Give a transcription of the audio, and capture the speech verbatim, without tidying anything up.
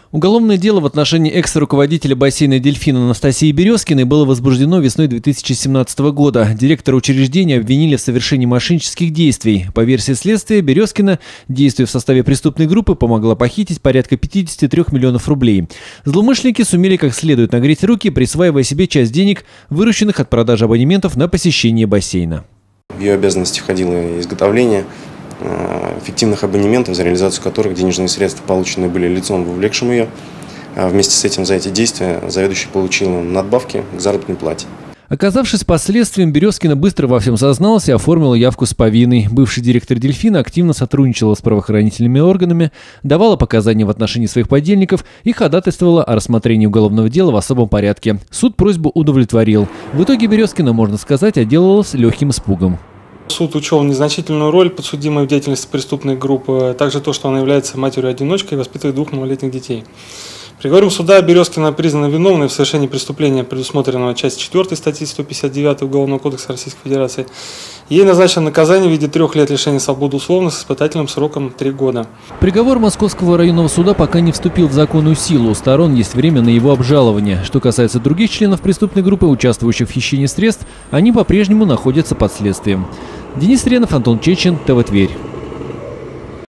Уголовное дело в отношении экс-руководителя бассейна «Дельфин» Анастасии Березкиной было возбуждено весной две тысячи семнадцатого года. Директора учреждения обвинили в совершении мошеннических действий. По версии следствия, Березкина, действуя в составе преступной группы, помогла похитить порядка пятидесяти трёх миллионов рублей. Злоумышленники сумели как следует нагреть руки, присваивая себе часть денег, вырученных от продажи абонементов на посещение бассейна. В ее обязанности входило изготовление фиктивных абонементов, за реализацию которых денежные средства получены были лицом, вовлекшим ее. Вместе с этим за эти действия заведующий получил надбавки к заработной плате. Оказавшись под следствием, Березкина быстро во всем созналась и оформила явку с повинной. Бывший директор «Дельфина» активно сотрудничала с правоохранительными органами, давала показания в отношении своих подельников и ходатайствовала о рассмотрении уголовного дела в особом порядке. Суд просьбу удовлетворил. В итоге Березкина, можно сказать, отделалась легким испугом. Суд учел незначительную роль подсудимой в деятельности преступной группы, а также то, что она является матерью-одиночкой и воспитывает двух малолетних детей. Приговором суда Березкина признана виновной в совершении преступления, предусмотренного частью четвёртой статьи сто пятьдесят девятой Уголовного кодекса Российской Федерации. Ей назначено наказание в виде трех лет лишения свободы условно с испытательным сроком три года. Приговор Московского районного суда пока не вступил в законную силу. У сторон есть время на его обжалование. Что касается других членов преступной группы, участвующих в хищении средств, они по-прежнему находятся под следствием. Денис Ренов, Антон Чечин, ТВ Тверь.